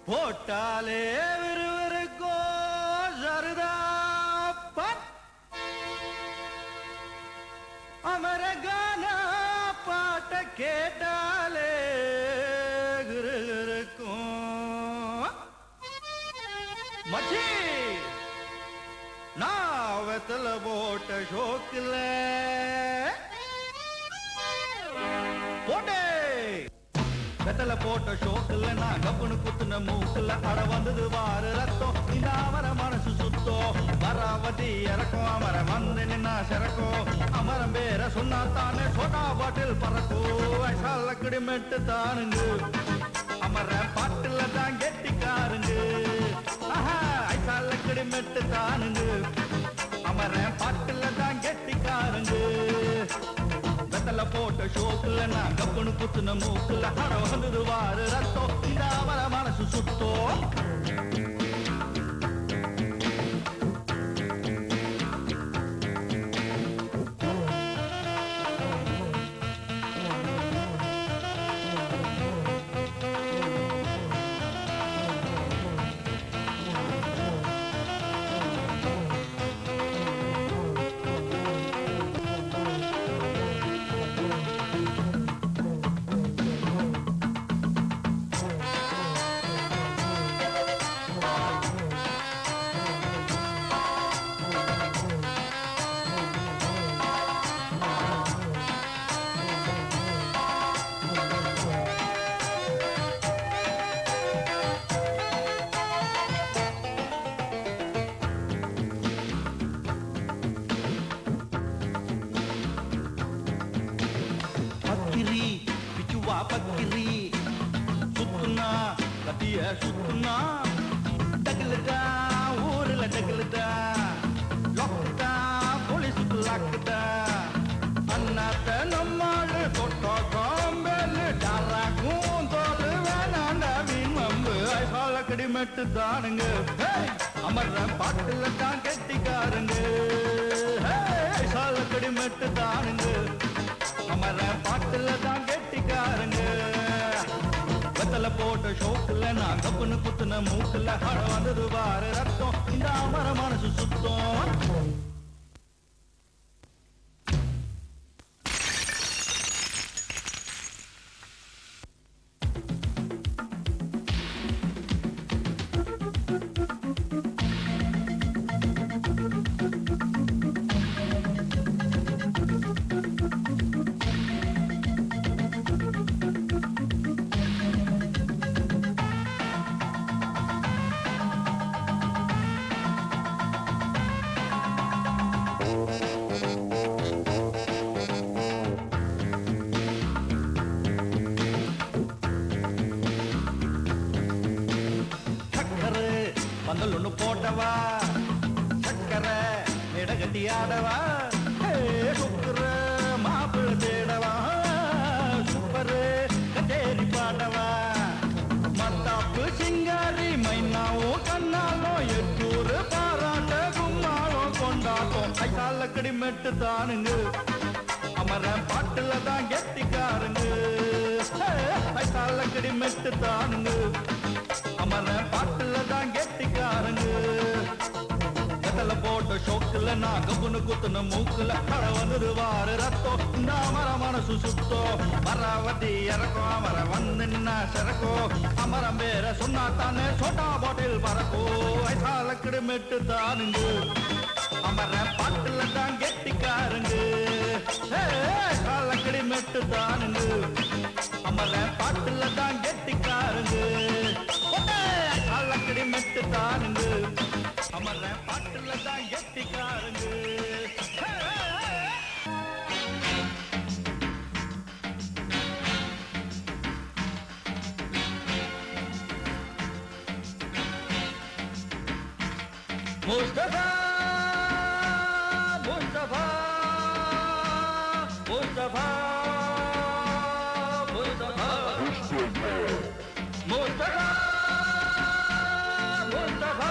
போட்டாலே விறுவிறுக்கோ சருதாப்பன் அமரகான பாட்ட கேட்டாலே இருக்கும் மச்சி நான் வெத்தல போட்ட ஷோக்கில் போட்டே வெத்தல போட்ட ஷோக்குல நான் கப்புனு குத்துன மூக்குல அட வந்தது வாரு ரத்தம் இந்த அமர மனசு சுத்தோ வராவதி இறக்கும் அமர வந்து நின்னா சிறக்கும் அமரம் பேர சொன்னா தானே சோட்டா பாட்டில் பறக்கோ வயசால கிடிமெட்டு தானுங்க அமர பாட்டுல தான் கெட்டிக்காருங்க வயசால கிடிமெட்டு தானுங்க அமர பாட்டுல தான் கெட்டிக்காருங்க வெத்தல போட்ட ஷோக்குல நான் கப்புனு குத்துன மூக்குல அட வந்தது வாரு ரத்தம் இந்த அவர மனசு சுத்தோ பக்கிரி சுத்துனா கத்திய சுத்துனா டகுலுதா ஊர்ல டகுலுதா லொக்குதா போலீஸுக்கு லாக்குதா அண்ணாத்த நம்மாளு தொட்டோ காம்பேலு டாராக்கும் தோலு வேணாண்டா மீன் மம்பு ஐசால கடிமெட்டு தானுங்க அமர்ற பாட்டுல தான் கெட்டிக்காருங்க ஐசால கடிமெட்டு தானுங்க அமர பாட்டுல தான் கெட்டிக்காருங்க வெத்தல போட்ட ஷோக்குல நான் கப்புனு குத்துன மூக்குல அட வந்தது வாரு ரத்தம் இந்த அமர மனசு சுத்தம் பந்தல் ஒண்ணு போட்டவா சக்கர இடகட்டி ஆடவா சுக்குற மாப்பிள்ள தேடவா சூப்பரு கச்சேரி பாடவா மத்தாப்பு சிங்காரி மைனாவும் கண்ணாலும் எட்டூரு பாராட்ட கும்மாலும் கொண்டாட்டம் ஐசால கடிமெட்டு தானுங்க அமர பாட்டுல தான் கெட்டிக்காருங்க ஐசால கடிமெட்டு தானுங்க அமர பாட்டுல தான் கெட்டிக்காருங்க வெத்தல போட்ட ஷோக்குல நான் கப்புனு குத்துன மூக்குல அட வந்தது வாரு ரத்தம் இந்த அமர மனசு சுத்தோ வராவதி இறக்கும் அமர வந்து நின்னா சிறக்கோ அமரம் பேர சொன்னா தானே சோட்டா பாட்டில் பறக்கோ வயசால கிடுமெட்டு தானுங்க அமர பாட்டுல தான் கெட்டிக்காருங்க வயசால கிடுமெட்டு தானுங்க அமர பாட்டுல தான் கெட்டிக்காருங்க அலக்கடி மெட்டு தானுங்க அமர பாட்டுல தான் கெட்டிக்காருங்க முஸ்தபா முஸ்தபா முஸ்தபா முஸ்தபா முஸ்தபா முஸ்தபா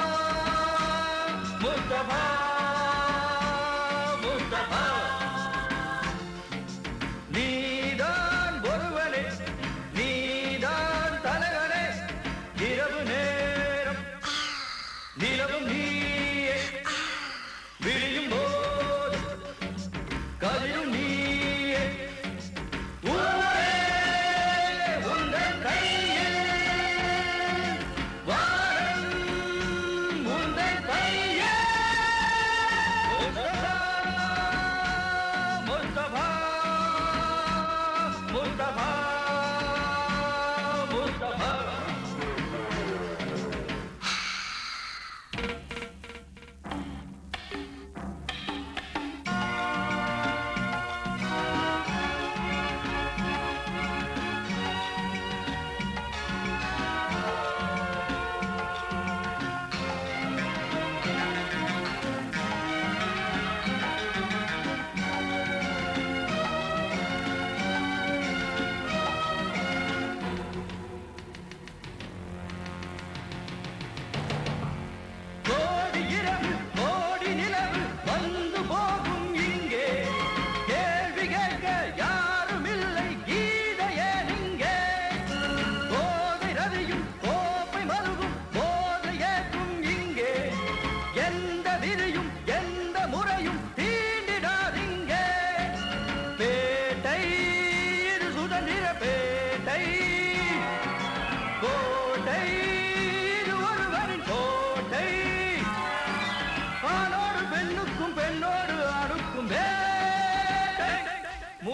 முஸ்தபா முஸ்தபா நீதான் ஒருவனே நீதான் தலைவனே இரவு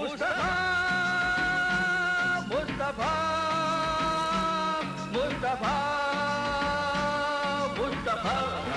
முஸ்தபா முஸ்தபா முஸ்தபா முஸ்தபா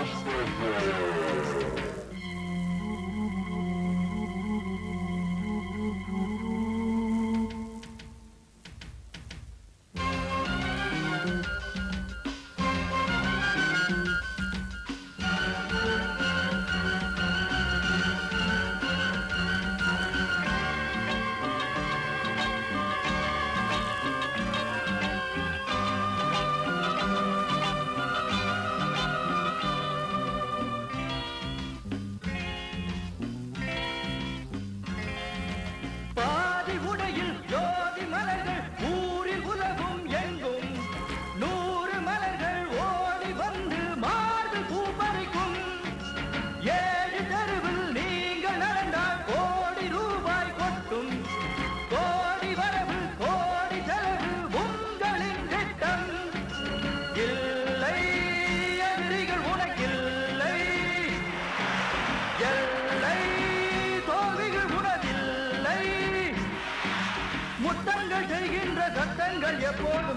எப்போதும்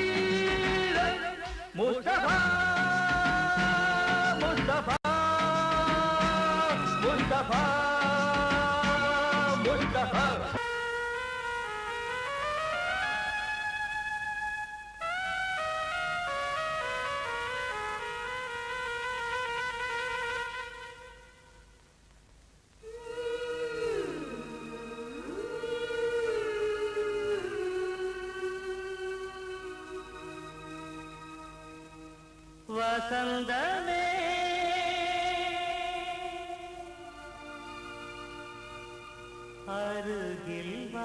முஸ்தபா முஸ்தபா முஸ்தபா முஸ்தபா வசந்தமே அருகில் வா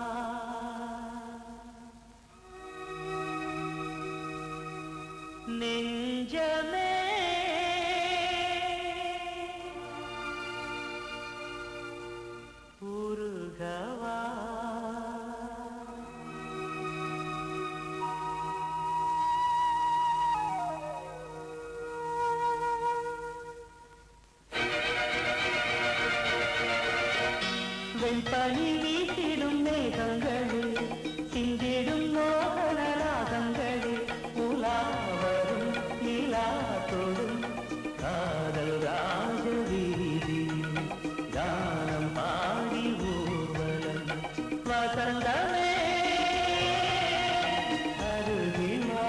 நெஞ்சமே உருகவா வெண்பனி வீசிடும் மேகங்களே சிந்திடும் மோகன ராகங்களே உலாவரும் நிலா தொடும் காதல் ராஜ வீதியில் கானம் பாடி ஊர்வலம் வசந்தமே அருகில் வா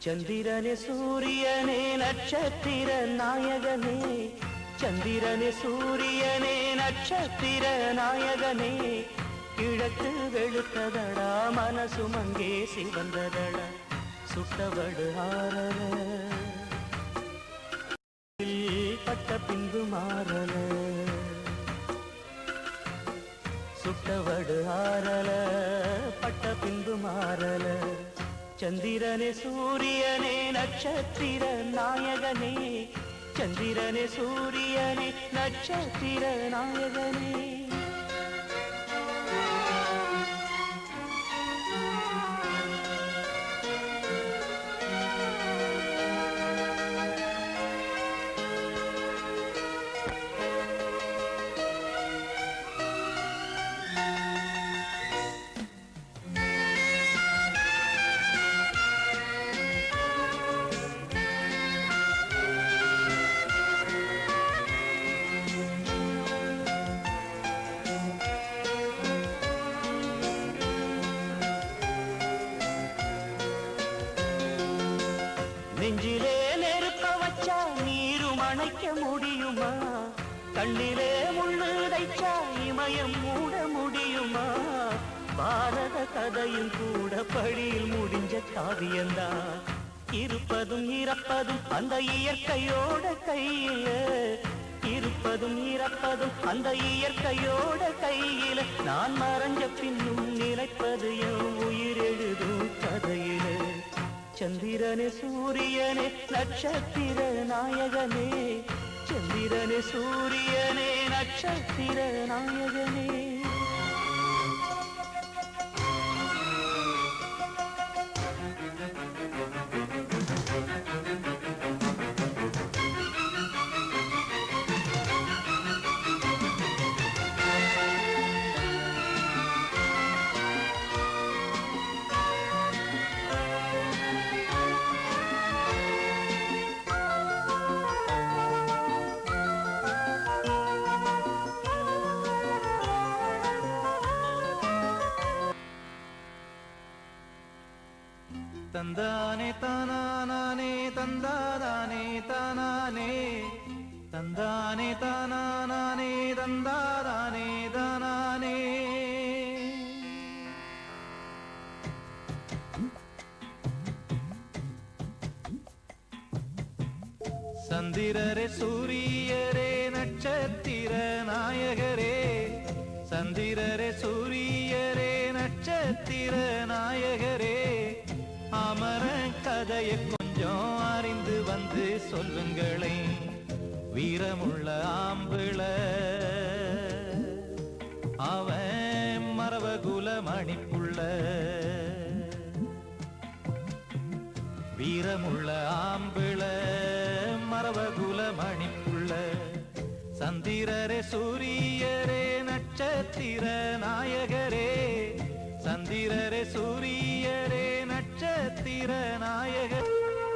சந்திரனே சூரியனே நட்சத்திர நாயகனே, சந்திரனே சூரியனே நட்சத்திர நாயகனே, கிழக்கு வெளுத்ததடா மனசு மங்கே சிவந்ததடா, சுட்டவடு ஆரல பட்ட பின்பு மாறல, சுட்டவடு ஆரல பட்ட பின்பு மாறல. சந்திரனே சூரியனே நட்சத்திர நாயகனே, சந்திரனே சூரியனே நட்சத்திர நாயகனே. நெஞ்சிலே நெருப்ப வச்சா நீரும் அணைக்க முடியுமா, கண்ணிலே முள்ளு தைச்சா இமயம் மூட முடியுமா, பாரத கதையும் கூட படியில் முடிஞ்ச காவியந்தான், இருப்பதும் இறப்பதும் அந்த இயற்கையோட கையில, இருப்பதும் இறப்பதும் அந்த இயற்கையோட கையில, நான் மறைஞ்ச பின்னும் நினைப்பது என் உயிர் எழுதும் கதையில. சந்திரனே சூரியனே நட்சத்திர நாயகனே, சந்திரனே சூரியனே நட்சத்திர நாயகனே. தந்தானே தானானே தந்தாதானே தானானே, தந்தானே தானானே தந்தாதானே தானானே. சந்திரரே சூரியரே நட்சத்திர நாயகரே, சந்திரரே சூரியரே நட்சத்திர நாயகரே, அமர கதையை கொஞ்சம் அறிந்து வந்து சொல்லுங்களே, வீரமுள்ள ஆம்பிள அவன் மரவகுல மணிப்புள்ள, வீரமுள்ள ஆம்பிள மரவகுல மணிப்புள்ள. சந்திரரே சூரியரே நட்சத்திர நாயகரே, சந்திரரே சூரியரே நட்சத்திர நாயகர்.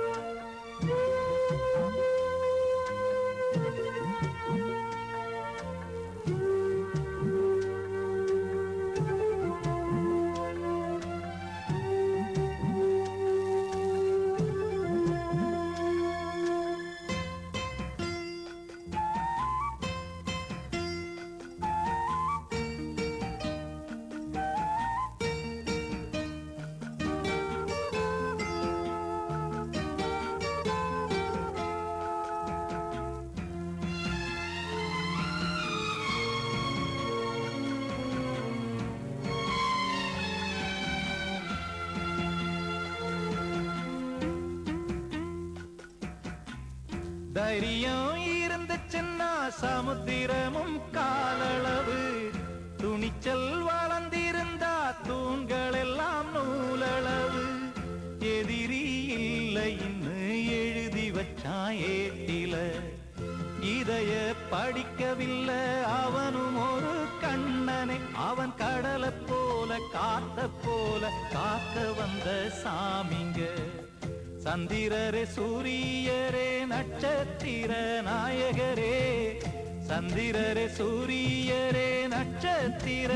தைரியம் இருந்துச்சுன்னா சமுத்திரமும் காலளவு, துணிச்சல் வளர்ந்திருந்தா தூண்கள் எல்லாம் நூலளவு, எதிரி இல்லை இன்னு எழுதி வச்சான் ஏட்டில, இதய படிக்கவில்லை அவனும் ஒரு கண்ணனை, அவன் கடலை போல காத்த போல காக்க வந்த சாமிங்க. சந்திரரே சூரியரே நட்சத்திர நாயகரே, சந்திரரே சூரியரே நட்சத்திர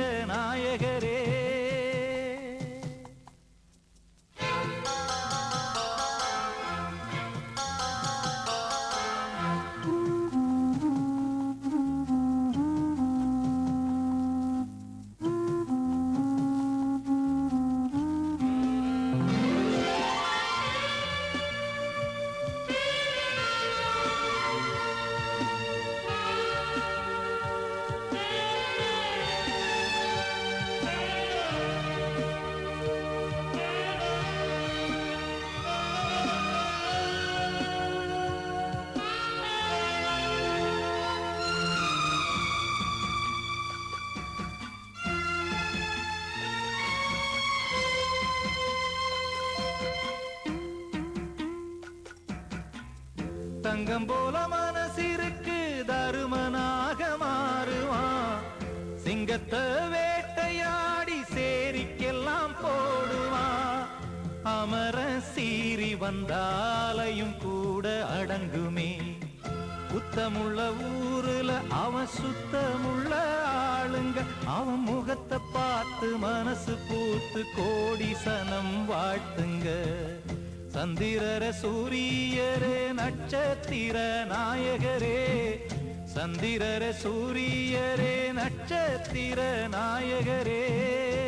நாயகரே. தங்கம் போல மனசிற்கு தருமனாக மாறுவான் சிங்கத்தை வேட்டையாடி சேரிக்கெல்லாம் போடுவான் அமர சீறி வந்தாலையும் கூட அடங்குமே குத்தமுள்ள ஊருல அவன் சுத்தமுள்ள ஆளுங்க அவன் முகத்தை பார்த்து மனசு பூத்து கோடி சனம் வாழ்த்துங்க சந்திரரே சூரியரே நட்சத்திர நாயகரே சந்திரரே சூரியரே நட்சத்திர நாயகரே